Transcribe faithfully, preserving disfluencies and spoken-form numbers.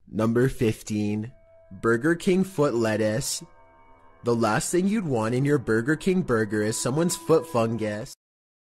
Number fifteen. Burger King foot lettuce. The last thing you'd want in your Burger King burger is someone's foot fungus.